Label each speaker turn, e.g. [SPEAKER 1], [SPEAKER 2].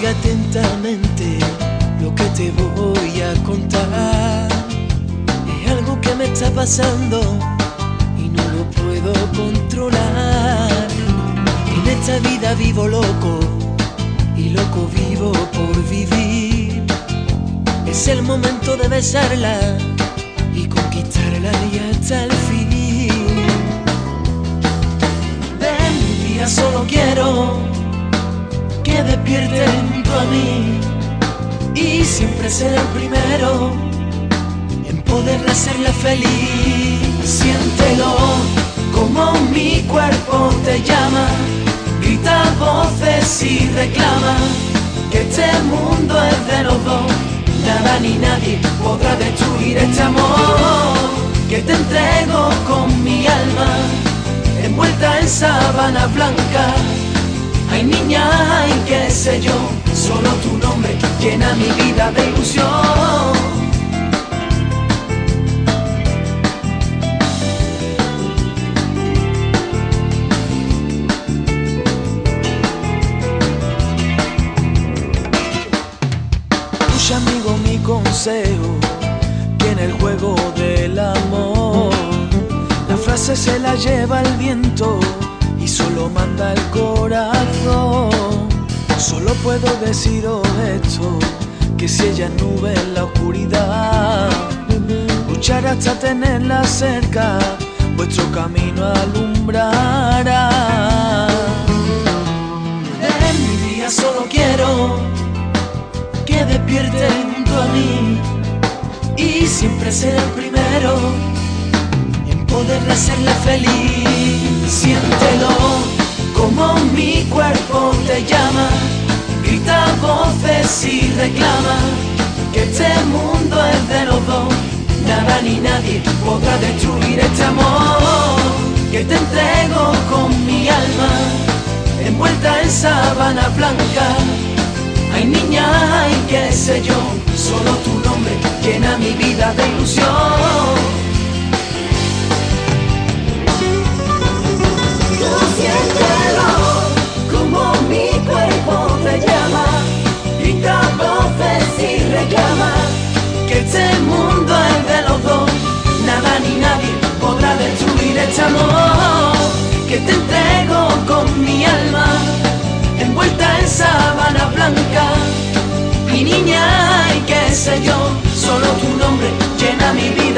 [SPEAKER 1] Escucha atentamente lo que te voy a contar. Es algo que me está pasando y no lo puedo controlar. En esta vida vivo loco y loco vivo por vivir. Es el momento de besarla y conquistarla y hasta el fin. De mi día solo quiero que despierte junto a mí y siempre ser el primero en poder hacerla feliz. Siéntelo como mi cuerpo te llama, grita a voces y reclama que este mundo es de los dos. Nada ni nadie podrá destruir este amor que te entrego con mi alma, envuelta en sábana blanca. Ay niña, ay qué sé yo, solo tu nombre llena mi vida de ilusión. Escucha amigo mi consejo, que en el juego del amor la frase se la lleva el viento y solo manda el corazón. Solo puedo deciros esto, que si ella es nube en la oscuridad, luchar hasta tenerla cerca, vuestro camino alumbrará. En mi día solo quiero que despierte junto a mí y siempre ser el primero en poder hacerla feliz. Siéntelo como mi cuerpo te llama, grita a voces y reclama que este mundo es de los dos. Nada ni nadie podrá destruir este amor que te entrego con mi alma, envuelta en sábana blanca. Ay niña, ay qué sé yo, solo tu nombre llena mi vida de ilusión. Siéntelo como mi cuerpo te llama, grita a voces y reclama que este mundo es de los dos. Nada ni nadie podrá destruir este amor que te entrego con mi alma, envuelta en sábana blanca. Mi niña, y qué sé yo, solo tu nombre llena mi vida.